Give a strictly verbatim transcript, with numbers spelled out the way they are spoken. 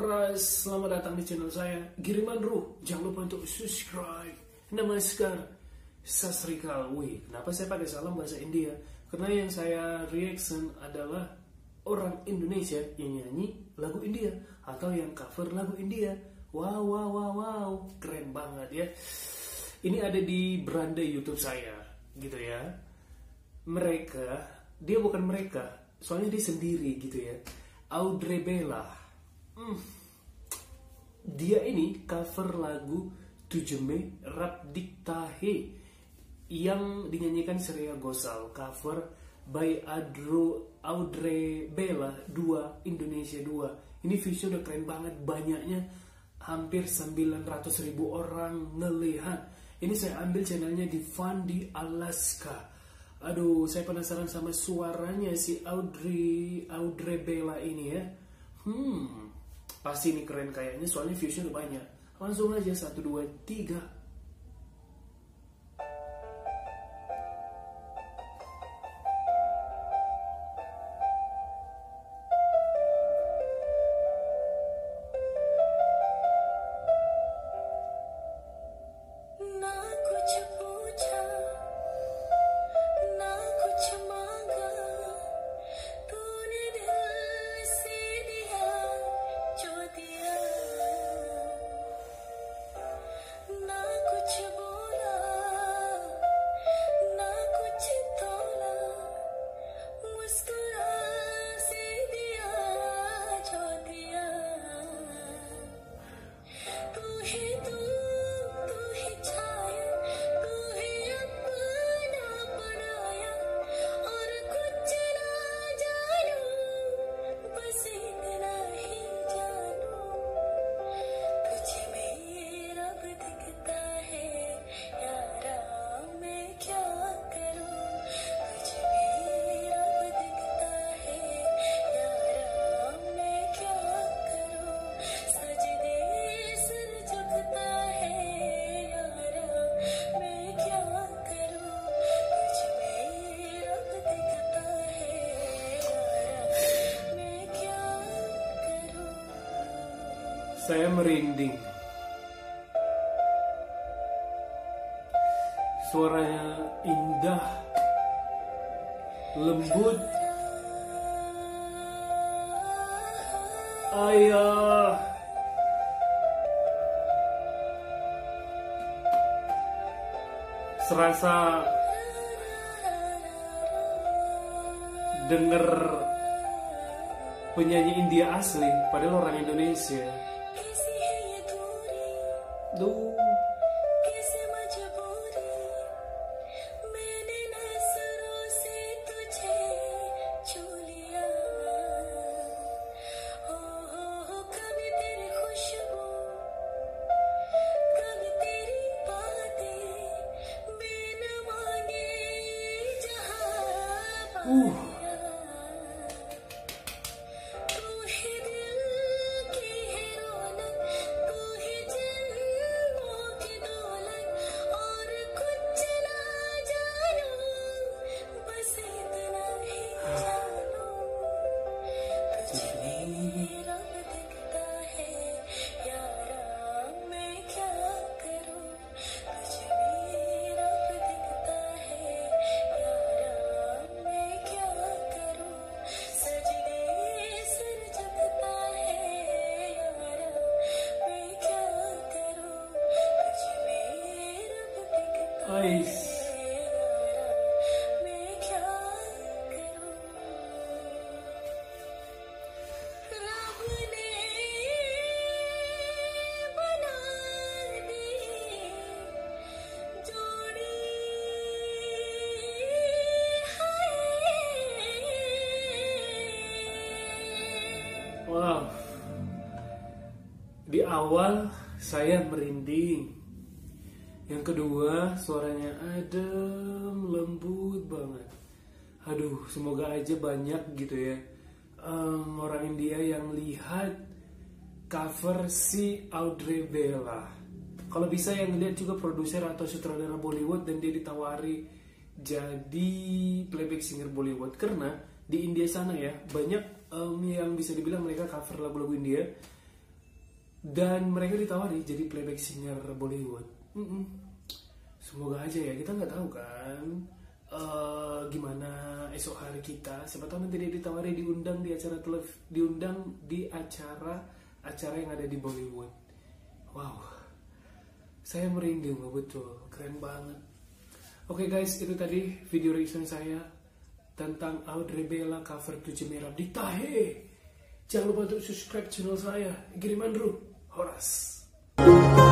Ras, selamat datang di channel saya Giriman Ruh. Jangan lupa untuk subscribe. Namaskar, Sasrikal. Wih, kenapa saya pakai salam bahasa India? Karena yang saya reaction adalah orang Indonesia yang nyanyi lagu India atau yang cover lagu India. Wow, wow, wow, wow, keren banget ya. Ini ada di beranda YouTube saya, gitu ya. Mereka, dia bukan mereka, soalnya dia sendiri gitu ya. Audrey Bella. Hmm. Dia ini cover lagu tujuh Mei Rap Dikta Hai yang dinyanyikan Shreya Ghosal, cover by Adro, Audrey Bella dua Indonesia dua. Ini viewsnya udah keren banget, banyaknya hampir sembilan ratus ribu orang ngelihat. Ini saya ambil channelnya di Fandi Alaska. Aduh, saya penasaran sama suaranya si Audrey Audrey Bella ini ya. Hmm, pasti ini keren kayaknya, soalnya viewsnya udah banyak. Langsung aja, satu, dua, tiga. Saya merinding. Suaranya indah, lembut. Ayah. Serasa denger penyanyi India asli, padahal orang Indonesia. Duh. Uh. Ais. Wow. Di awal saya merinding. Yang kedua, suaranya adem, lembut banget. Aduh, semoga aja banyak gitu ya um, orang India yang lihat cover si Audrey Bella. Kalau bisa yang lihat juga produser atau sutradara Bollywood dan dia ditawari jadi playback singer Bollywood. Karena di India sana ya banyak um, yang bisa dibilang mereka cover lagu-lagu India. dan mereka ditawari jadi playback singer Bollywood. Mm-mm. Semoga aja ya, kita nggak tahu kan uh, gimana esok hari kita. Siapa tahu nanti dia ditawari, diundang di acara telev, diundang di acara acara yang ada di Bollywood. Wow, saya merinding loh, betul, keren banget. Oke okay guys, itu tadi video reaction saya tentang Audrey Bella cover Tujuh Merah di Tahe. Jangan lupa untuk subscribe channel saya, Giriman Ru Horas.